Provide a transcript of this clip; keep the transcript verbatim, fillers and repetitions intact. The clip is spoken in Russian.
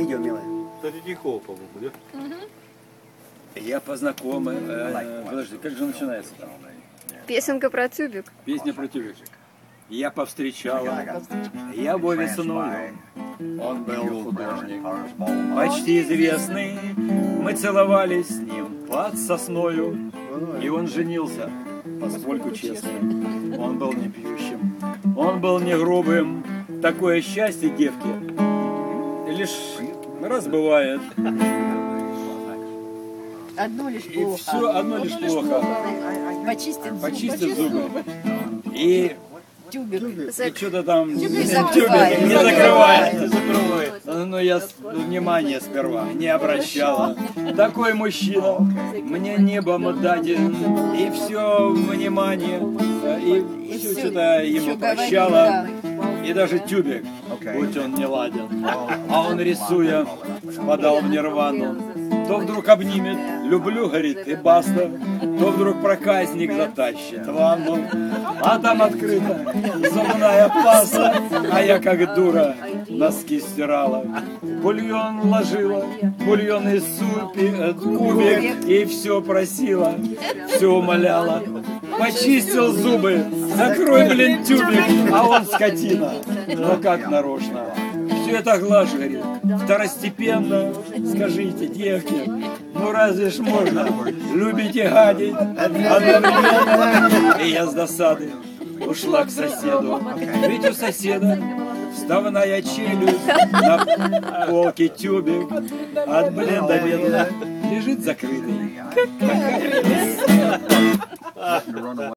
видео, милая. Кстати, Тихого, по-моему, да? Я познакомый. Э, подожди, как же начинается там? Песенка про тюбик. Песня про тюбик. Я повстречала, я Вове сыновью. Он был художник, почти известный. Мы целовались с ним под сосною. И он женился, поскольку честный. Он был не пьющим, он был не грубым. Такое счастье девки лишь раз бывает. Одно лишь И плохо. все одно лишь плохо. Почистить зубы. Почистить зубы. И, Тюбик. и что-то там Тюбик закрывает. не закрывает. Не закрывает. Но я с- внимания сперва не обращала. Такой мужчина мне небом даден. И все внимание, и все что-то ему прощала. И даже тюбик, будь он не ладен. А он, рисуя, впадал в нирвану. То вдруг обнимет, люблю, говорит, и баста. То вдруг проказник затащит в ванну. А там открыта зубная паста. А я как дура носки стирала. Бульон ложила, бульон из супи, э, кубик. И все просила, все умоляла. Почистил зубы, закрой, блин, тюбик. А он скотина, но как нарочно. Все это глажу, говорит, второстепенно. Скажите, девки, ну разве ж можно любить и гадить одновременно? И я с досады ушла к соседу. Ведь у соседа вставная челюсть, на полке тюбик, от блин до беда лежит закрытый. Какая прелесть.